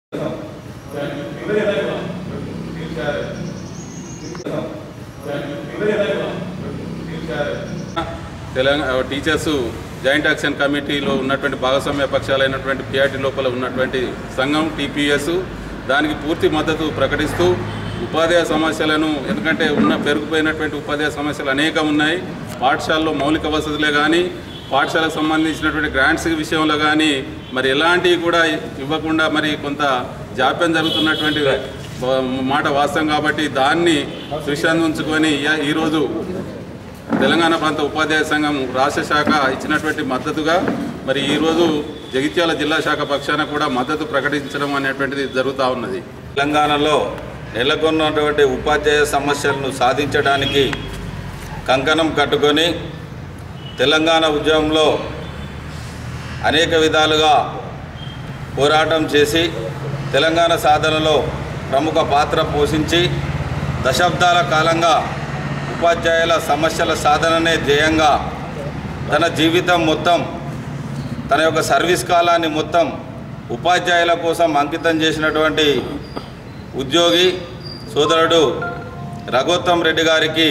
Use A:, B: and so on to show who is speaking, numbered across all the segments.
A: Telangana teachers joint action కమిటీలో ఉన్నటువంటి భాగస్వామ్య పక్షాలైనటువంటి పిఆర్టీ లోపల ఉన్నటువంటి సంఘం టీపీఎస్ దానికి పూర్తి మద్దతు ప్రకటిస్తూ ఉపాధ్యాయ సమస్యలను ఎందుకంటే పెరిగిపోయినటువంటి ఉపాధ్యాయ సమస్యలు అనేకం ఉన్నాయి. పాఠశాలలో మౌలిక వసతులే కానీ పాఠశాలకు సంబంధించినటువంటి గ్రాంట్స్ విషయంలో కానీ మరి ఎలాంటివి కూడా ఇవ్వకుండా మరి కొంత జాప్యం జరుగుతున్నటువంటి మాట వాస్తవం. కాబట్టి దాన్ని దృష్టి ఉంచుకొని ఈరోజు తెలంగాణ ప్రాంత ఉపాధ్యాయ సంఘం రాష్ట్ర శాఖ ఇచ్చినటువంటి మద్దతుగా మరి ఈరోజు జగిత్యాల జిల్లా శాఖ పక్షాన కూడా మద్దతు ప్రకటించడం అనేటువంటిది జరుగుతూ ఉన్నది.
B: తెలంగాణలో నెలకొన్నటువంటి ఉపాధ్యాయ సమస్యలను సాధించడానికి కంకణం కట్టుకొని తెలంగాణ ఉద్యమంలో అనేక విధాలుగా పోరాటం చేసి తెలంగాణ సాధనలో ప్రముఖ పాత్ర పోషించి దశాబ్దాల కాలంగా ఉపాధ్యాయుల సమస్యల సాధననే ధ్యేయంగా తన జీవితం మొత్తం తన యొక్క సర్వీస్ కాలాన్ని మొత్తం ఉపాధ్యాయుల కోసం అంకితం చేసినటువంటి ఉద్యోగి సోదరుడు రఘోత్తమ్ రెడ్డి గారికి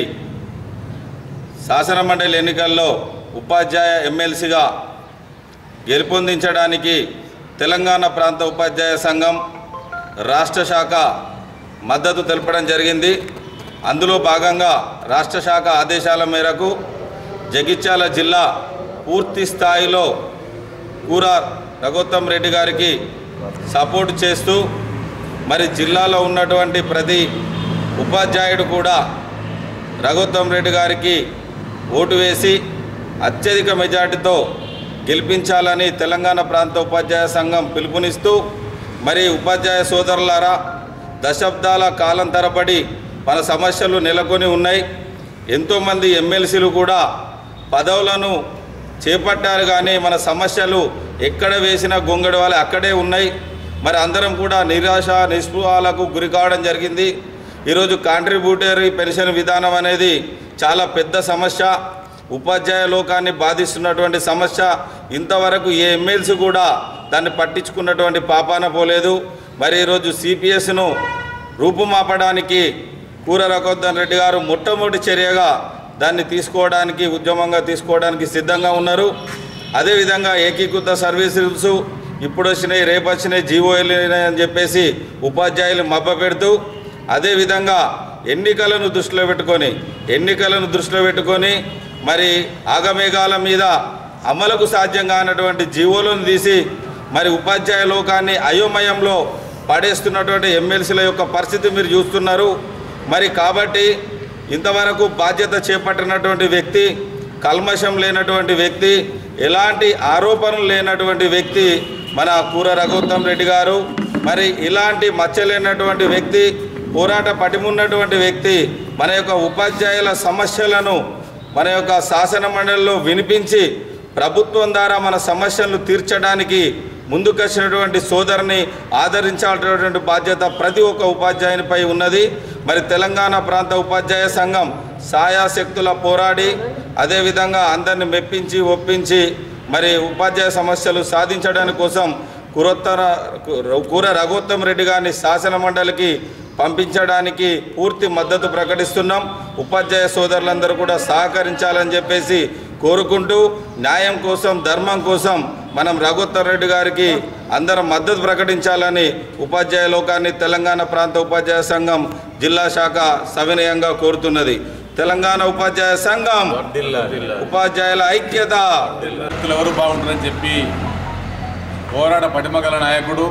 B: శాసనమండలి ఎన్నికల్లో ఉపాధ్యాయ ఎమ్మెల్సీగా గెలుపొందించడానికి తెలంగాణ ప్రాంత ఉపాధ్యాయ సంఘం రాష్ట్ర శాఖ మద్దతు తెలపడం జరిగింది. అందులో భాగంగా రాష్ట్ర శాఖ ఆదేశాల మేరకు జగిత్యాల జిల్లా పూర్తి స్థాయిలో కూర రఘోత్తమ్ రెడ్డి గారికి సపోర్ట్ చేస్తూ మరి జిల్లాలో ఉన్నటువంటి ప్రతి ఉపాధ్యాయుడు కూడా రఘోత్తమ్ రెడ్డి గారికి ఓటు వేసి అత్యధిక మెజార్టీతో గెలిపించాలని తెలంగాణ ప్రాంత ఉపాధ్యాయ సంఘం పిలుపునిస్తూ మరి ఉపాధ్యాయ సోదరులారా దశాబ్దాల కాలం తరబడి మన సమస్యలు నెలకొని ఉన్నాయి. ఎంతోమంది ఎమ్మెల్సీలు కూడా పదవులను చేపట్టారు కానీ మన సమస్యలు ఎక్కడ వేసినా గొంగడి వాళ్ళు అక్కడే ఉన్నాయి. మరి అందరం కూడా నిరాశ నిస్పృహాలకు గురి కావడం జరిగింది. ఈరోజు కాంట్రిబ్యూటరీ పెన్షన్ విధానం అనేది చాలా పెద్ద సమస్య, ఉపాధ్యాయ లోకాన్ని బాధిస్తున్నటువంటి సమస్య. ఇంతవరకు ఏ ఎమ్మెల్సీ కూడా దాన్ని పట్టించుకున్నటువంటి పాపాన పోలేదు. మరి ఈరోజు సిపిఎస్ను రూపుమాపడానికి కూర రఘోత్తమ్ రెడ్డి గారు మొట్టమొదటి చర్యగా దాన్ని తీసుకోవడానికి ఉద్యమంగా తీసుకోవడానికి సిద్ధంగా ఉన్నారు. అదేవిధంగా ఏకీకృత సర్వీస్ రూల్స్ ఇప్పుడు వచ్చినాయి, రేపు వచ్చినాయి, జీవో వెళ్ళినాయి అని చెప్పేసి ఉపాధ్యాయులు మభ్యపెడుతూ అదేవిధంగా ఎన్నికలను దృష్టిలో పెట్టుకొని మరి ఆగమేఘాల మీద అమలుకు సాధ్యం కానటువంటి జీవోలను తీసి మరి ఉపాధ్యాయ లోకాన్ని అయోమయంలో పడేస్తున్నటువంటి ఎమ్మెల్సీల యొక్క పరిస్థితి మీరు చూస్తున్నారు. మరి కాబట్టి ఇంతవరకు బాధ్యత చేపట్టినటువంటి వ్యక్తి, కల్మషం లేనటువంటి వ్యక్తి, ఎలాంటి ఆరోపణలు లేనటువంటి వ్యక్తి మన కూర రఘోత్తమ్ రెడ్డి గారు. మరి ఇలాంటి మచ్చలేనటువంటి వ్యక్తి, పోరాట పటిమున్నటువంటి వ్యక్తి మన యొక్క ఉపాధ్యాయుల సమస్యలను మన యొక్క శాసన మండలిలో వినిపించి ప్రభుత్వం ద్వారా మన సమస్యలను తీర్చడానికి ముందుకొచ్చినటువంటి సోదరుని ఆదరించాల్సినటువంటి బాధ్యత ప్రతి ఒక్క ఉపాధ్యాయునిపై ఉన్నది. మరి తెలంగాణ ప్రాంత ఉపాధ్యాయ సంఘం సాయాశక్తుల పోరాడి అదేవిధంగా అందరిని మెప్పించి ఒప్పించి మరి ఉపాధ్యాయ సమస్యలు సాధించడానికి కోసం కూర రఘోత్తమ్ రెడ్డి గారిని శాసన మండలికి పంపించడానికి పూర్తి మద్దతు ప్రకటిస్తున్నాం. ఉపాధ్యాయ సోదరులందరూ కూడా సహకరించాలని చెప్పేసి కోరుకుంటూ న్యాయం కోసం ధర్మం కోసం మనం రఘోత్తమ్ రెడ్డి గారికి అందరం మద్దతు ప్రకటించాలని ఉపాధ్యాయ లోకాన్ని తెలంగాణ ప్రాంత ఉపాధ్యాయ సంఘం జిల్లా శాఖ సవినయంగా కోరుతున్నది. తెలంగాణ ఉపాధ్యాయ సంఘం ఉపాధ్యాయుల ఐక్యత
A: ఎవరు బాగుంటారని చెప్పి పోరాట పటిమగల నాయకుడు,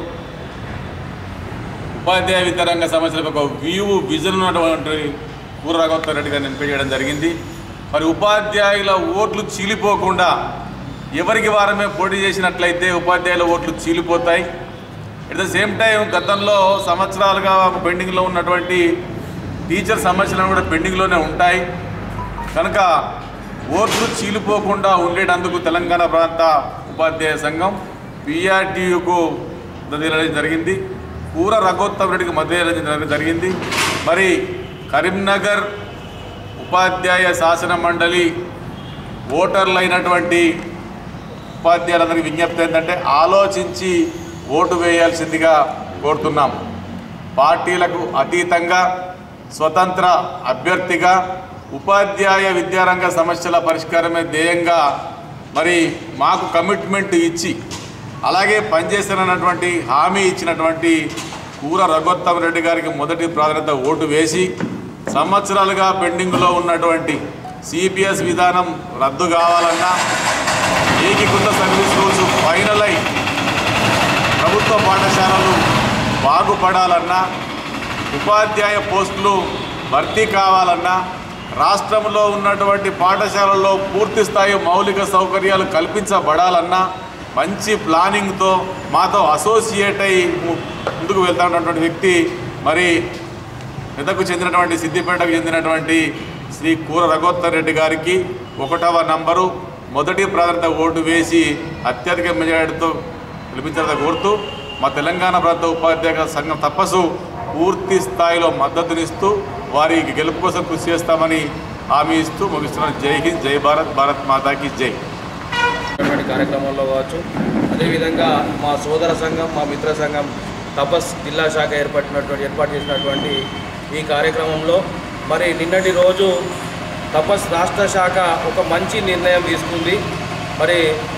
A: ఉపాధ్యాయ విద్యారంగ సమస్యలకు ఒక విజన్ ఉన్నటువంటి కూర రఘోత్తమ్ రెడ్డి గారిని ఎంపిక చేయడం జరిగింది. మరి ఉపాధ్యాయుల ఓట్లు చీలిపోకుండా ఎవరికి వారమే పోటీ చేసినట్లయితే ఉపాధ్యాయుల ఓట్లు చీలిపోతాయి. ఎట్ ద సేమ్ టైం గతంలో సంవత్సరాలుగా పెండింగ్లో ఉన్నటువంటి టీచర్ సమస్యలను కూడా పెండింగ్లోనే ఉంటాయి. కనుక ఓట్లు చీలిపోకుండా ఉండేటందుకు తెలంగాణ ప్రాంత ఉపాధ్యాయ సంఘం పిఆర్టీయుకు మద్దతు జరిగింది, కూర రఘోత్తమ్ రెడ్డికి మద్దతు జరిగింది. మరి కరీంనగర్ ఉపాధ్యాయ శాసన మండలి ఓటర్లు అయినటువంటి ఉపాధ్యాయులందరికీ విజ్ఞప్తి ఏంటంటే ఆలోచించి ఓటు వేయాల్సిందిగా
C: కోరుతున్నాం. పార్టీలకు అతీతంగా స్వతంత్ర అభ్యర్థిగా ఉపాధ్యాయ విద్యారంగ సమస్యల పరిష్కారమే ధ్యేయంగా మరి మాకు కమిట్మెంట్ ఇచ్చి అలాగే పనిచేస్తున్నటువంటి హామీ ఇచ్చినటువంటి కూర రఘోత్తమరెడ్డి గారికి మొదటి ప్రాధాన్యత ఓటు వేసి సంవత్సరాలుగా పెండింగ్లో ఉన్నటువంటి సిపిఎస్ విధానం రద్దు కావాలన్నా, ఏకీకృత సర్వీస్ రూల్స్ ఫైనల్ అయి ప్రభుత్వ పాఠశాలలు బాగుపడాలన్నా, ఉపాధ్యాయ పోస్టులు భర్తీ కావాలన్నా, రాష్ట్రంలో ఉన్నటువంటి పాఠశాలల్లో పూర్తి స్థాయి మౌలిక సౌకర్యాలు కల్పించబడాలన్నా మంచి ప్లానింగ్తో మాతో అసోసియేట్ అయి ముందుకు వెళ్తున్నటువంటి వ్యక్తి మరి మెదకు చెందినటువంటి సిద్దిపేటకు చెందినటువంటి శ్రీ కూర రఘోత్తమరెడ్డి గారికి 1వ నంబరు మొదటి ప్రాధాన్యత ఓటు వేసి అత్యధిక మెజారిటీతో గెలిపించాలని కోరుతూ మా తెలంగాణ ప్రాంత ఉపాధ్యాయ సంఘం తపస్సు పూర్తి స్థాయిలో మద్దతునిస్తూ వారి గెలుపు కోసం కృషి చేస్తామని హామీ ఇస్తూ ముగిస్తున్నాను. జై హింద్, జై భారత్, భారత్ మాతాకి జై.
D: కార్యక్రమంలో కావచ్చు, అదేవిధంగా మా సోదర సంఘం, మా మిత్ర సంఘం తపస్ జిల్లా శాఖ ఏర్పాటు చేసినటువంటి ఈ కార్యక్రమంలో మరి నిన్నటి రోజు తపస్ రాష్ట్ర శాఖ ఒక మంచి నిర్ణయం తీసుకుంది. మరి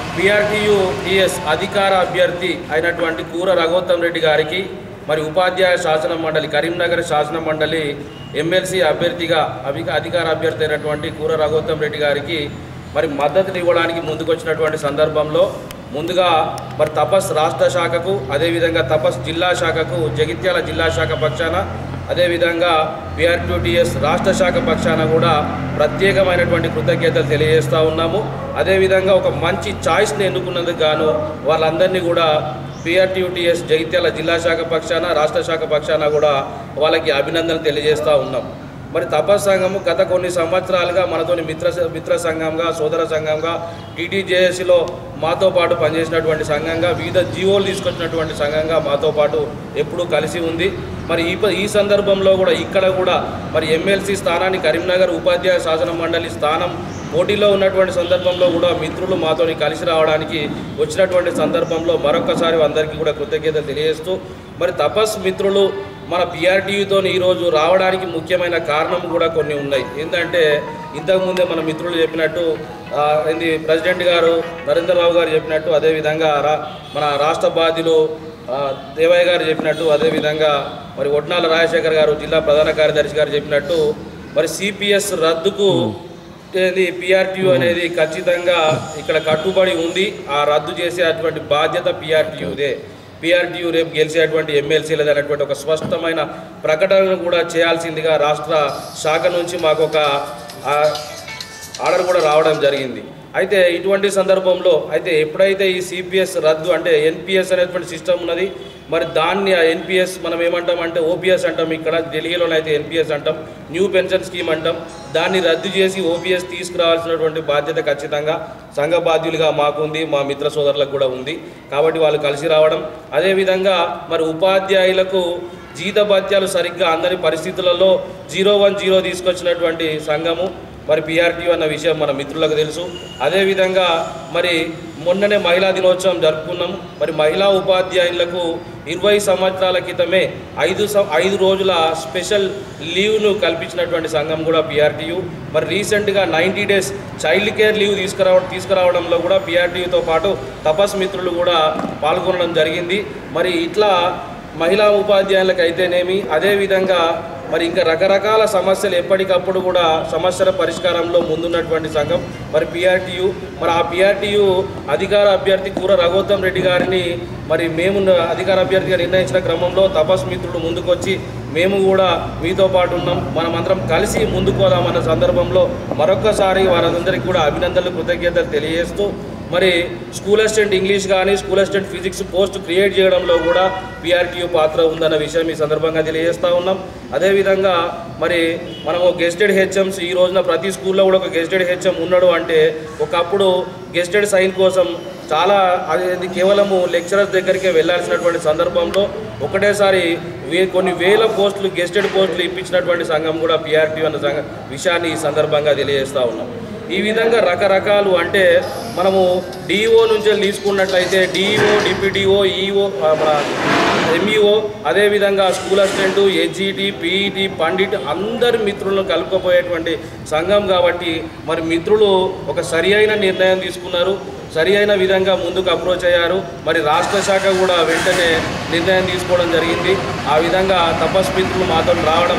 D: PRTU-TS అధికార అభ్యర్థి అయినటువంటి కూర రఘోత్తమరెడ్డి గారికి మరి ఉపాధ్యాయ శాసన మండలి, కరీంనగర్ శాసన మండలి ఎమ్మెల్సీ అభ్యర్థిగా అధికార అభ్యర్థి అయినటువంటి కూర రఘోత్తమరెడ్డి గారికి మరి మద్దతుని ఇవ్వడానికి ముందుకొచ్చినటువంటి సందర్భంలో ముందుగా మరి తపస్ రాష్ట్ర శాఖకు, అదేవిధంగా తపస్ జిల్లా శాఖకు, జగిత్యాల జిల్లా శాఖ పక్షాన, అదేవిధంగా PRTU-TS రాష్ట్ర శాఖ పక్షాన కూడా ప్రత్యేకమైనటువంటి కృతజ్ఞతలు తెలియజేస్తూ ఉన్నాము. అదేవిధంగా ఒక మంచి చాయిస్ని ఎన్నుకున్నందుకు గాను వాళ్ళందరినీ కూడా PRTU-TS జగిత్యాల జిల్లా శాఖ పక్షాన, రాష్ట్ర శాఖ పక్షాన కూడా వాళ్ళకి అభినందనలు తెలియజేస్తూ ఉన్నాం. మరి తపస్ సంఘము గత కొన్ని సంవత్సరాలుగా మనతోని మిత్ర సంఘంగా, సోదర సంఘంగా, TTJSలో మాతో పాటు పనిచేసినటువంటి సంఘంగా, వివిధ జీవోలు తీసుకొచ్చినటువంటి సంఘంగా మాతో పాటు ఎప్పుడూ కలిసి ఉంది. మరి ఈ సందర్భంలో కూడా ఇక్కడ కూడా మరి ఎమ్మెల్సీ స్థానాన్ని, కరీంనగర్ ఉపాధ్యాయ శాసన మండలి స్థానం పోటీలో ఉన్నటువంటి సందర్భంలో కూడా మిత్రులు మాతోని కలిసి రావడానికి వచ్చినటువంటి సందర్భంలో మరొకసారి అందరికీ కూడా కృతజ్ఞతలు తెలియజేస్తూ మరి తపస్ మిత్రులు మన PRTUతో ఈరోజు రావడానికి ముఖ్యమైన కారణం కూడా కొన్ని ఉన్నాయి. ఏంటంటే ఇంతకుముందే మన మిత్రులు చెప్పినట్టు, ప్రెసిడెంట్ గారు నరేంద్రబాబు గారు చెప్పినట్టు, అదేవిధంగా మన రాష్ట్ర బాధ్యులు దేవయ్య గారు చెప్పినట్టు, అదేవిధంగా మరి ఒడ్నాల రాజశేఖర్ గారు జిల్లా ప్రధాన కార్యదర్శి గారు చెప్పినట్టు మరి CPS రద్దుకు PRTU అనేది ఖచ్చితంగా ఇక్కడ కట్టుబడి ఉంది. ఆ రద్దు చేసేటువంటి బాధ్యత PRTUదే. PRTU రేపు గెలిచేటువంటి ఎమ్మెల్సీలది అనేటువంటి ఒక స్పష్టమైన ప్రకటనను కూడా చేయాల్సిందిగా రాష్ట్ర శాఖ నుంచి మాకు ఒక ఆర్డర్ కూడా రావడం జరిగింది. అయితే ఇటువంటి సందర్భంలో ఎప్పుడైతే ఈ CPS రద్దు అంటే NPS అనేటువంటి సిస్టమ్ ఉన్నది, మరి దాన్ని ఆ NPS మనం ఏమంటామంటే OPS అంటాం, ఇక్కడ ఢిల్లీలోనైతే NPS అంటాం, న్యూ పెన్షన్ స్కీమ్ అంటాం. దాన్ని రద్దు చేసి OPS తీసుకురావాల్సినటువంటి బాధ్యత ఖచ్చితంగా సంఘ బాధ్యులుగా మాకుంది, మా మిత్ర సోదరులకు కూడా ఉంది. కాబట్టి వాళ్ళు కలిసి రావడం, అదేవిధంగా మరి ఉపాధ్యాయులకు జీతభత్యాలు సరిగ్గా అందరి పరిస్థితులలో 010 తీసుకొచ్చినటువంటి సంఘము మరి PRTU అన్న విషయం మన మిత్రులకు తెలుసు. అదేవిధంగా మరి మొన్ననే మహిళా దినోత్సవం జరుపుకున్నాం. మరి మహిళా ఉపాధ్యాయులకు 20 సంవత్సరాల క్రితమే 5 రోజుల స్పెషల్ లీవ్ను కల్పించినటువంటి సంఘం కూడా PRTU. మరి రీసెంట్గా 90 డేస్ చైల్డ్ కేర్ లీవ్ తీసుకురావడంలో కూడా PRTUతో పాటు తపస్ మిత్రులు కూడా పాల్గొనడం జరిగింది. మరి ఇట్లా మహిళా ఉపాధ్యాయులకు అయితేనేమి, అదేవిధంగా మరి ఇంకా రకరకాల సమస్యలు ఎప్పటికప్పుడు కూడా సమస్యల పరిష్కారంలో ముందున్నటువంటి సంఘం మరి PRTU. మరి ఆ PRTU అధికార అభ్యర్థి కూర రఘోత్తమరెడ్డి గారిని మరి మేము అధికార అభ్యర్థిగా నిర్ణయించిన క్రమంలో తపస్ మిత్రులు ముందుకొచ్చి మేము కూడా మీతో పాటు ఉన్నాం, మనమందరం కలిసి ముందుకు పోదామన్న సందర్భంలో మరొక్కసారి వారందరికీ కూడా అభినందనలు, కృతజ్ఞతలు తెలియజేస్తూ మరి స్కూల్ అసిస్టెంట్ ఇంగ్లీష్ కానీ, school assistant physics post create చేయడంలో కూడా PRTU పాత్ర ఉందన్న విషయం ఈ సందర్భంగా తెలియజేస్తూ ఉన్నాం. అదేవిధంగా మరి మనము గెస్టెడ్ HMs ఈ రోజున ప్రతి స్కూల్లో కూడా ఒక గెస్టెడ్ HM ఉన్నాడు అంటే, ఒకప్పుడు గెస్టెడ్ సైన్ కోసం చాలా అది కేవలము లెక్చరర్స్ దగ్గరికే వెళ్ళాల్సినటువంటి సందర్భంలో ఒకటేసారి కొన్ని వేల పోస్టులు గెస్టెడ్ పోస్టులు ఇప్పించినటువంటి సంఘం కూడా PRTU అన్న విషయాన్ని ఈ సందర్భంగా తెలియజేస్తూ ఉన్నాం. ఈ విధంగా రకరకాలు అంటే మనము డిఓ నుంచి తీసుకున్నట్లయితే డిఓ, డిప్యూటీఓ, ఈఓ, ఎంఈఓ, అదేవిధంగా school assistant, HET, PET, pandit అందరి మిత్రులను కలుపుకపోయేటువంటి సంఘం కాబట్టి మరి మిత్రులు ఒక సరి అయిన నిర్ణయం తీసుకున్నారు, సరి అయిన విధంగా ముందుకు అప్రోచ్ అయ్యారు. మరి రాష్ట్ర శాఖ కూడా వెంటనే నిర్ణయం తీసుకోవడం జరిగింది. ఆ విధంగా తపస్ మిత్రులు మాతో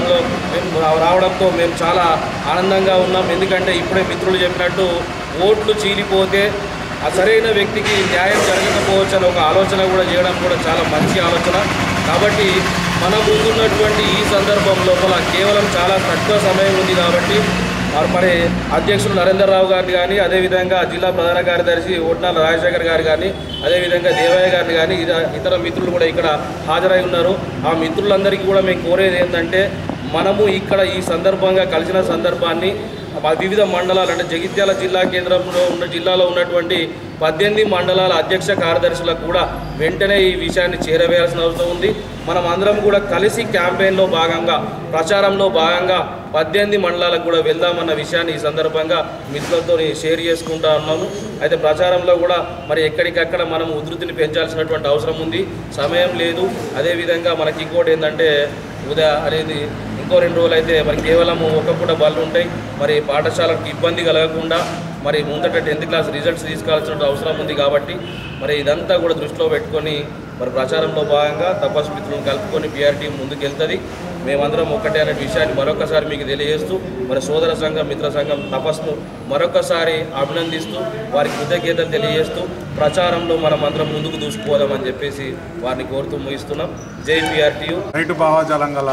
D: రావడంతో మేము చాలా ఆనందంగా ఉన్నాం. ఎందుకంటే ఇప్పుడే మిత్రులు చెప్పినట్టు ఓట్లు చీలిపోతే ఆ సరైన వ్యక్తికి న్యాయం జరగకపోవచ్చు అని ఒక ఆలోచన కూడా చేయడం కూడా చాలా మంచి ఆలోచన. కాబట్టి మన ముందున్నటువంటి ఈ సందర్భం లోపల కేవలం చాలా తక్కువ సమయం ఉంది కాబట్టి మరి అధ్యక్షులు నరేందర్ రావు గారిని కానీ, అదేవిధంగా జిల్లా ప్రధాన కార్యదర్శి ఓట్నాల రాజశేఖర్ గారు కానీ, అదేవిధంగా దేవయ్య గారిని కానీ ఇతర మిత్రులు కూడా ఇక్కడ హాజరై ఉన్నారు. ఆ మిత్రులందరికీ కూడా మేము కోరేది ఏంటంటే మనము ఇక్కడ ఈ సందర్భంగా కలిసిన సందర్భాన్ని వివిధ మండలాలు అంటే జగిత్యాల జిల్లా కేంద్రంలో జిల్లాలో ఉన్నటువంటి 18 మండలాల అధ్యక్ష కార్యదర్శులకు కూడా వెంటనే ఈ విషయాన్ని చేరవేయాల్సిన అవసరం ఉంది. మనం అందరం కూడా కలిసి క్యాంపెయిన్లో భాగంగా, ప్రచారంలో భాగంగా 18 మండలాలకు కూడా వెళ్దామన్న విషయాన్ని ఈ సందర్భంగా మిత్రులతో షేర్ చేసుకుంటా ఉన్నాము. అయితే ప్రచారంలో కూడా మరి ఎక్కడికక్కడ మనం ఉధృతిని పెంచాల్సినటువంటి అవసరం ఉంది, సమయం లేదు. అదేవిధంగా మనకి ఇంకోటి ఏంటంటే అనేది ఇంకో 2 రోజులు అయితే మరి కేవలం ఒక పూట బళ్ళు ఉంటాయి. మరి పాఠశాలకు ఇబ్బంది కలగకుండా మరి ముందట 10th క్లాస్ రిజల్ట్స్ తీసుకోవాల్సిన అవసరం ఉంది. కాబట్టి మరి ఇదంతా కూడా దృష్టిలో పెట్టుకొని మరి ప్రచారంలో భాగంగా తపస్ మిత్రులను కలుపుకొని పిఆర్ టీం ముందుకు వెళ్తుంది. మేమందరం ఒక్కటే అనే విషయాన్ని మరొకసారి మీకు తెలియజేస్తూ మరి సోదర సంఘం, మిత్ర సంఘం తపస్ను మరొకసారి అభినందిస్తూ వారికి కృతజ్ఞతలు తెలియజేస్తూ ప్రచారంలో మనం అందరం ముందుకు దూసుకుపోదామని చెప్పేసి వారిని కోరుతూ ముగిస్తున్నాం. జై పిఆర్టీయు.
E: రైతు భావాజాలం గల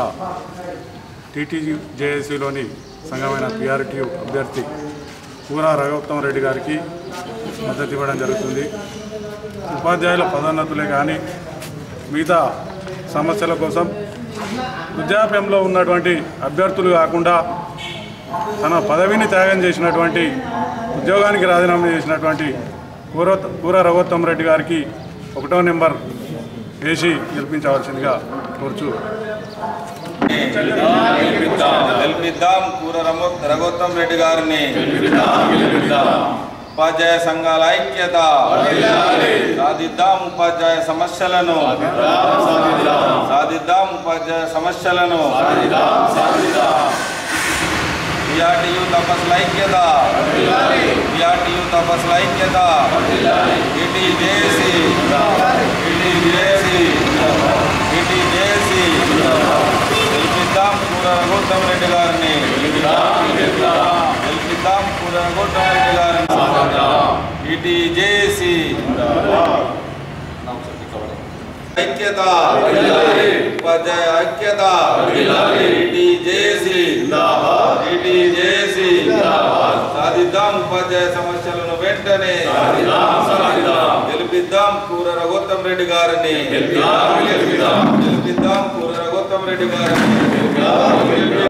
E: టీటీజేఏసీలోని సంఘమైన పిఆర్టీయు అభ్యర్థి కూర రఘోత్తమ రెడ్డి గారికి మద్దతు ఇవ్వడం జరుగుతుంది. ఉపాధ్యాయుల పదోన్నతులే కానీ మిగతా సమస్యల కోసం వృద్ధాప్యంలో ఉన్నటువంటి అభ్యర్థులు కాకుండా తన పదవిని త్యాగం చేసినటువంటి, ఉద్యోగానికి రాజీనామా చేసినటువంటి కూర రఘోత్తమ రెడ్డి గారికి 1వ నెంబర్ వేసి గెలిపించవలసిందిగా కోరుచు.
B: గెలిపిద్దాం కూర రఘోత్తమ రెడ్డి గారిని. ఉపాధ్యాయ సంఘాల ఐక్యత సాధిద్దాం, ఉపాధ్యాయ సమస్యలను సాధిద్దాం, ఉపాధ్యాయ సమస్యలను. పిఆర్టీయు తపస్సుల ఐక్యత, పిఆర్టీయు తపస్సుల ఐక్యత. టీటీజేఏసీ, టీటీజేఏసీ, టీటీజేఏసీ. గెలిపిద్దాం కూర రఘోత్తమ రెడ్డి గారిని, గెలిపిద్దాం కూర రఘోత్తమ రెడ్డి గారిని. టీటీజేఏసీ ఐక్యత, ఉపాధ్యాయ ఐక్యత. టీటీజేఏసీ, టీటీజేఏసీ. సాధిద్దాం ఉపాధ్యాయ సమస్యలను వెంటనే. గెలిపిద్దాం కూర రఘోత్తమ రెడ్డి గారిని, గెలిపిద్దాం కూర రఘోత్తమ రెడ్డి గారిని.